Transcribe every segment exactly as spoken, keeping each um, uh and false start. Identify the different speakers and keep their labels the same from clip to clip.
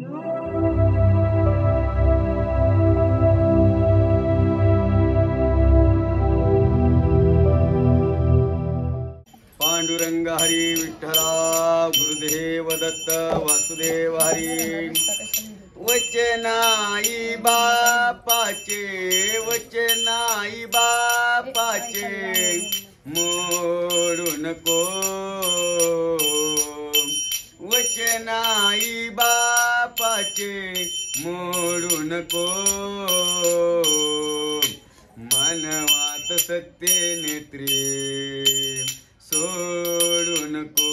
Speaker 1: पांडुरंग हरी विठ्ठला गुरुदेव दत्त वासुदेव हरी. वचनाई बापाचे वचनाई बापाचे मोडू नको. वचनाई बापाचे मोडू नको. मानवात सत्य नेत्रे सोडू नको.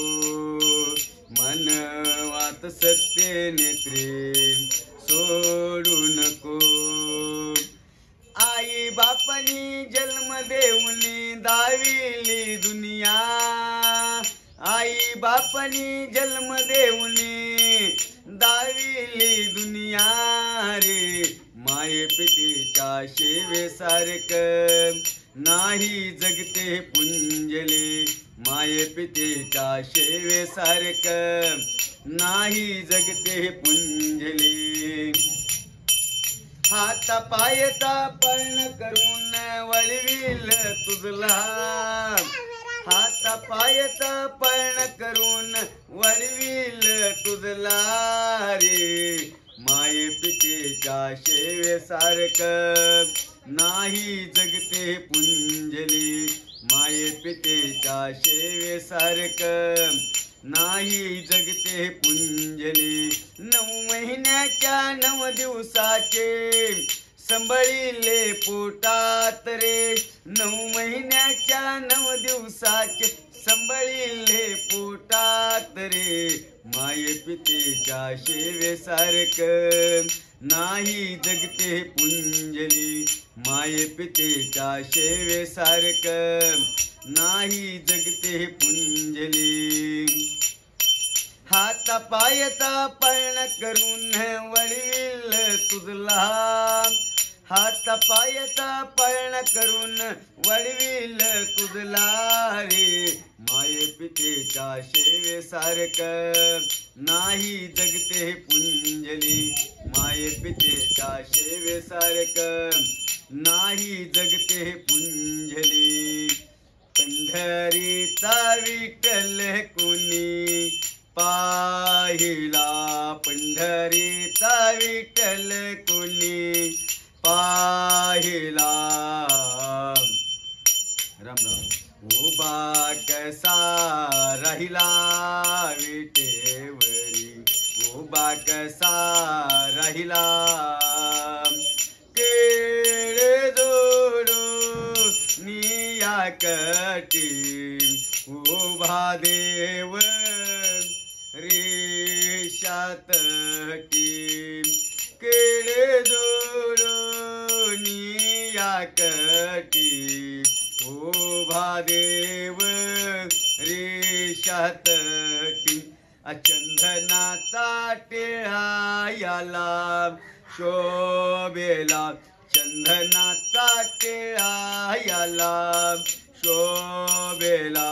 Speaker 1: मनवात सत्य नेत्रे सोडू नको. आई बापानी जन्म देऊनी दाविली दुनिया. आई बापानी जन्म देऊनी दाविली दुनिया रे. माये पितेच्या सेवेसारख नाही जगते पुंजले. माये पितेच्या सेवेसारख नाही जगते पुंजले. हाता पायचा पळण करून वळविल तुझला. हाता पायचा पळण करून वळविल तुझला रे. माये पितेच्या सेवेसारख नाही जगते पुंजली. माये पितेच्या सेवेसारख नाही जगते पुंजली. नऊ महिन्याच्या नऊ दिवसाचे संभळिले पोटात रे. नऊ महिन्याच्या नऊ दिवसाचे संभळिले पोटात रे. माये पितेच्या सेवेसारख नाही जगते पुंजली. माये पितेच्या सेवेसारख नाही जगते पुंजली. हाता पायचा पळण करून वळविल तुझला. हाता पायचा पळण करून वळविल तुझला रे. माये पितेच्या सेवेसारख नाही जगते पुंजली. माये पितेच्या सेवेसारख नाही जगते पुंजली. पंढरीचा विठ्ठल कुणी पाहिला. पंढरीचा विठ्ठल कुणी पाहिला. राम राम. उभा कसा राहिला विटेवरी. उभा कसा राहिला. केळे जोडू निया कटी. उभा देव रेषात टी. केळे जोडू निया कटी. उभा देव रेषात टी. चंदनाचा टिळा याला शोभेला. चंदनाचा टिळा याला शोभेला.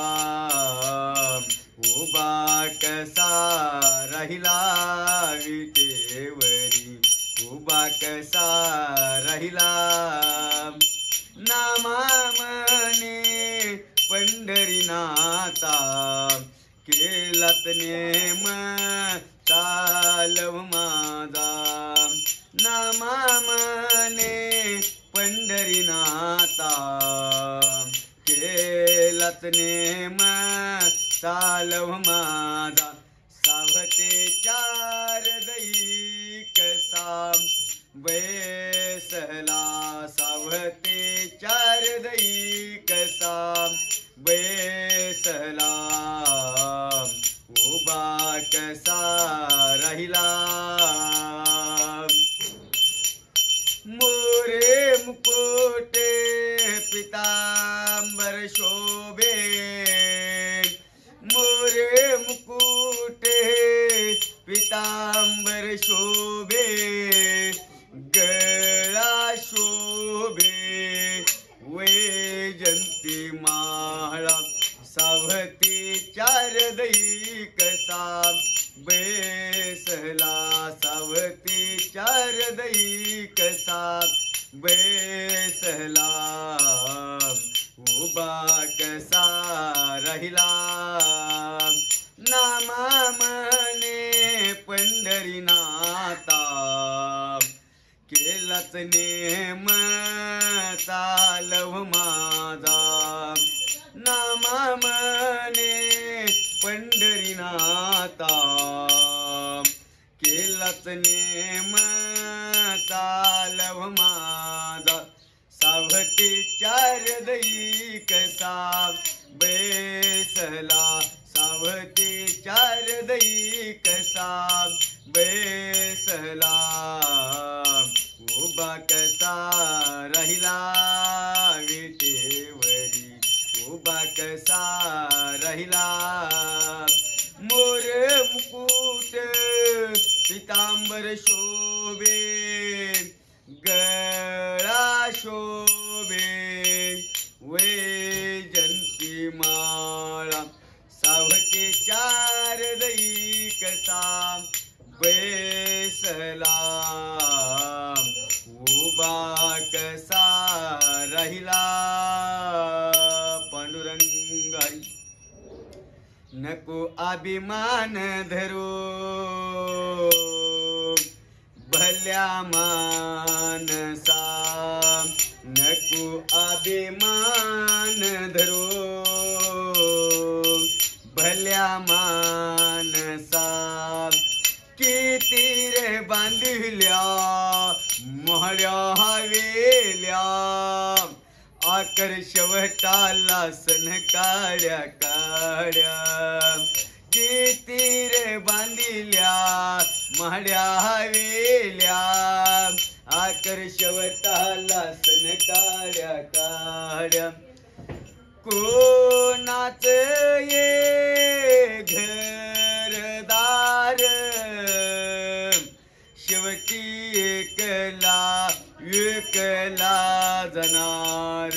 Speaker 1: उभा कसा राहिला विटेवरी. उभा कसा राहिला. नामा म्हणे पंढरीनाथा. केलात नेम चालव माझा. नामा म्हणे पंढरीनाथा. केलात नेम चालव माझा. सावते चार दैक साम बैसला. सावते चार दैक साम बैसला. उभा कसा राहिला. मोरे मुकुटे पितांबर शोभे. मोरे मुकुटे पितांबर शोभे. गळा शोभे वैजंती माळा. सावती चार दैक साम बैसला. साव सावती चार दई कसा बैसला उभा कसा राहिला नामा म्हणे पंढरीनाथा केलाच नेम चालव माझा नामा म्हणे पंढरीनाथा केलाच नेम चालव माझा सावती चार दई कसा बैसला सावती चार दई कसा बैसला उभा कसा राहिला विटेवरी उभा कसा राहिला मोर मुकुट पितांबर शोभे गळा शोभे वैजंती माळा सावती चार दई कसा बैसला उभा कसा राहिला पांडुरंग हरी नको अभिमान धरो भल्या मानसा नको अभिमान धरो भल्या मानसा किती रे बांधिल्या मोहळ्या हवेल्या आकर शेवटाला सन काळ्या काळ्या किती रे बांधिल्या महाड्या हवेल्या आकर शेवटाला सन काळ्या काळ्या कोणाच ये घरदार शेवटी एकला एकला जाणार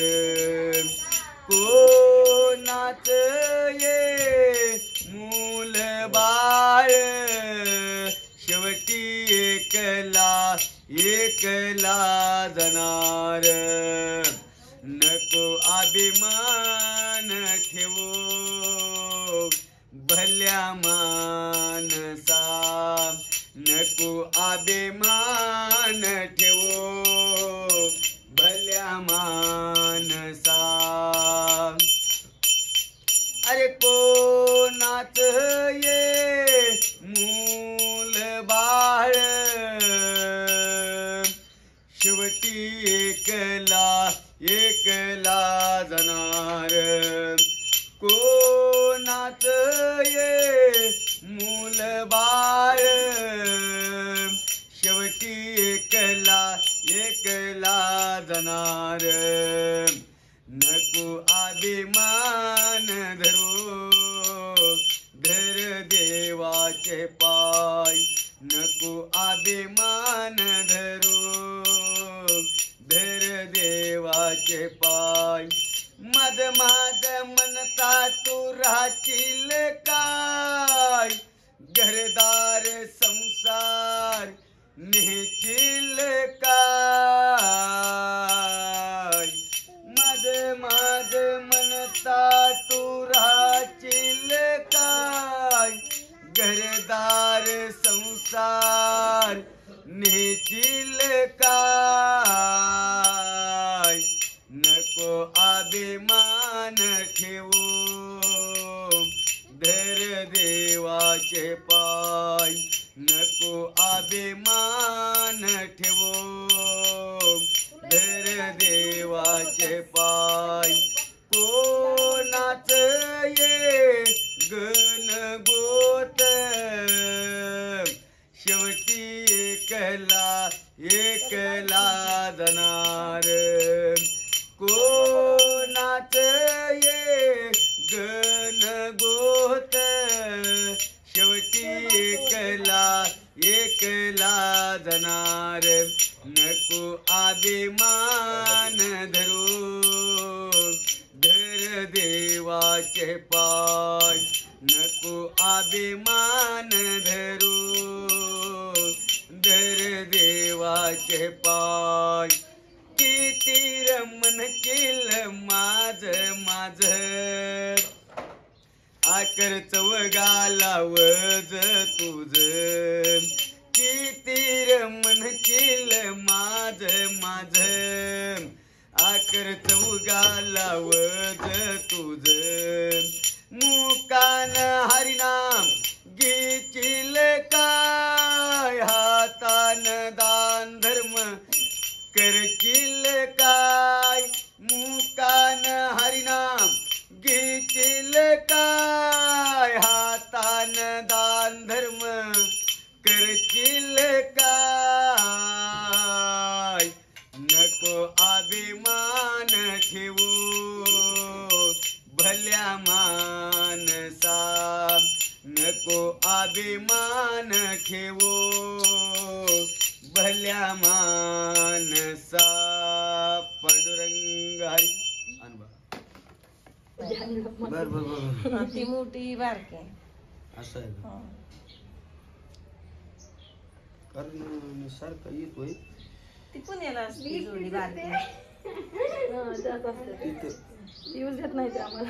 Speaker 1: कोणाच ये मूल बाळ शेवटी एकला एकला जाणार नको अभिमान ठेवो भल्या मानसा नको अभिमान ठेवो भल्या मानसा अरे कोणाच ये मूल बाळ शेवटी एकला एकला जाणार कोणाच ये मूल बाळ शेवटी एकला एकला जाणार नको अभिमान धरो धर देवाचे पाय नको अभिमान धरो धर देवाचे पाय मद माझ म्हणता तू राहशील काय घरदार संसार नेशील काय मद माझ म्हणता तू राहशील काय घरदार संसार नेशील काय नको अभिमान ठेवू धर देवाचे पाय नको अभिमान ठेवू धर देवाचे पाय कोणाच ये गण गोत शेवटी एकला एकला जाणार कोणाच ये गण गोत शेवटी एकला एकला जाणार नको अभिमान धरू धर देवाचे पाय नको अभिमान धरू देवाचे पाय किती रमन केलं माझ माझ आकर चवगाला वज तुझ किती रमन केलं माझ माझ आकर चवगाला वज तुझ मुकान हरिनाम घेशील काय हातान दान धर्म करशील काय मुकान हरिनाम घेशील काय हातान दान धर्म करशील काय नको अभिमान ठेवू भल्या मानसा नको अभिमान ठेवो भल्या मानसा पांडुरंग हरी बर बर बर
Speaker 2: ती मोठी बारकी
Speaker 1: असं आहे का? कारण सारखं येतोय
Speaker 2: ती पुण्याला असते जोडी बारकी
Speaker 3: यूज घेत नाही ते आम्हाला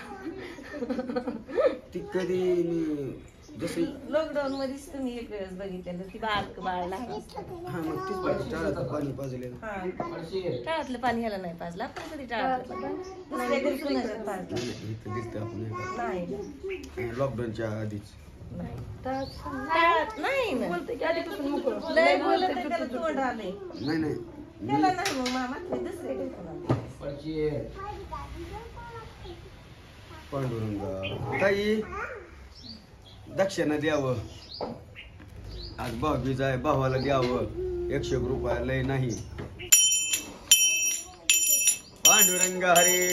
Speaker 1: ती कधी मी जशी
Speaker 2: लॉकडाऊन मध्येच तुम्ही एक वेळेस बघितलेलं ती बारक बाळ लहान असतं.
Speaker 1: हा मग तीच पाहिजे टाळाचं पाणी पाजलेलं
Speaker 2: हा टाळातलं पाणी ह्याला नाही पाजलं आपण कधी टाळातलं पाणी दुसऱ्या घरी कुणाच्यात पाजलं
Speaker 1: इथं दिसतं आपण
Speaker 2: नाही
Speaker 1: लॉकडाऊनच्या आधीच
Speaker 2: नाही टाळात नाही ना
Speaker 3: बोलते की आधीपासून मोकळं
Speaker 2: लय बोलत आहे, त्याला तोंड आलंय
Speaker 1: नाही नाही
Speaker 2: त्याला नाही मग मामा ते दुसरे घरी कुणाला
Speaker 1: पांडुरंग ताई दक्षिणा द्यावं आज भाऊबीज आहे भावाला द्यावं एकशे रुपया लय नाही पांडुरंग हरे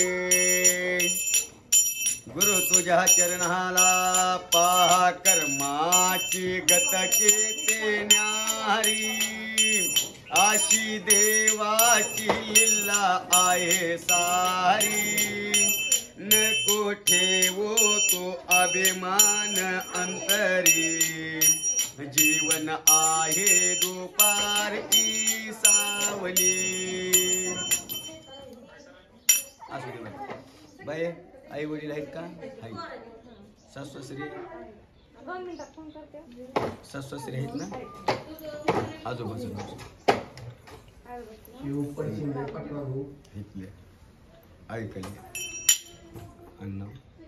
Speaker 1: गुरु तुझ्या चरणाला पाहा कर्माची गत केते न्यारी आशी देवाची लीला आहे सारी नको ठेवो तो अभिमान अंतरी जीवन आहे दुपार की सावली असू दे बाई आई वडील आहेत का आहेत सासू सासरे सासू सासरे आहेत ना आजोबाजू इथले ऐकले अण्णा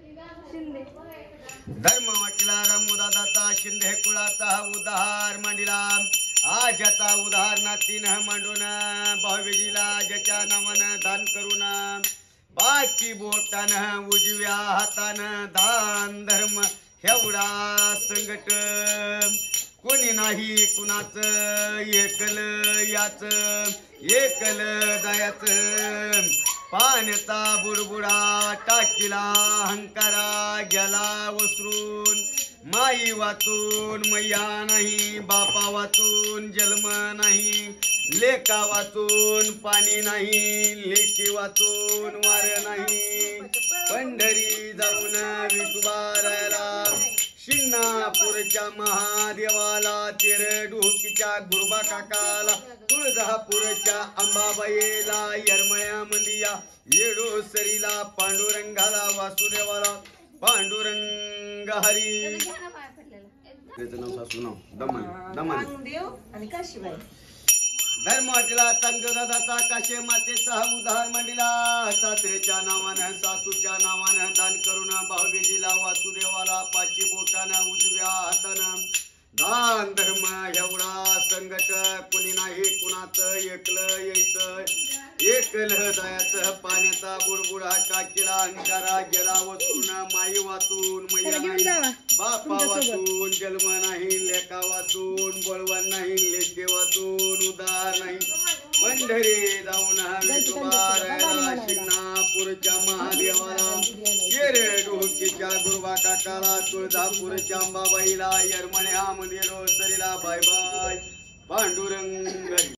Speaker 1: धर्म वाटला रमुदादाचा शिंदे कुळाचा उद्धार मांडिला आजाचा उद्धार नातीन मांडून भाऊबीजीला ज्याच्या नावानं दान करून बाकी बोटान उजव्या हातान दान धर्म एवढा संकट कोणी नाही कुणाच एकल याच एकल दयाच पाण्याचा बुडबुडा टाकीला हंकारा गेला वसरून माई वाचून मैया नाही बापा वाचून जन्म नाही लेका वाचून पाणी नाही लेकी वाचून वार नाही पंढरी जाऊन विठुबारायला शिंगणापूरच्या महादेवाला तेरडुकीच्या गुरुबा काकाला तुळजापूरच्या अंबाबाईला यरमळ्या मंदिया येडोसरीला पांडुरंगाला वासुदेवाला पांडुरंग हरी त्याचं नाव सासू नाव दमन दमन
Speaker 2: देव आणि काशीबाई
Speaker 1: धर्म वाटला चांगदादाचा काशे मातेचा उद्धार मांडला सासरेच्या नावानं सासूच्या नावानं दान करून भाऊबीजीला वासुदेवाला पाचशे बोटानं उजव्या हातानं दान धर्म एवढा संकट कुणी नाही कुणाच एकलं यायचं एकल दयाचं पाण्याचा बुडबुडा टाकीला अंकारा गेला वाचून माई वाचून मैया नाही बापा वाचून जन्म नाही लेका वाचून बळवण नाही लेके वाचून उदार नाही पंढरी जाऊन विठुबारायला शिंगणापूरच्या महादेवाला येरडुकीच्या गुरुबा काकाला तुळजापूरच्या अंबाबाईला यरमण्या मंदिर सरीला बाय बाय पांडुरंग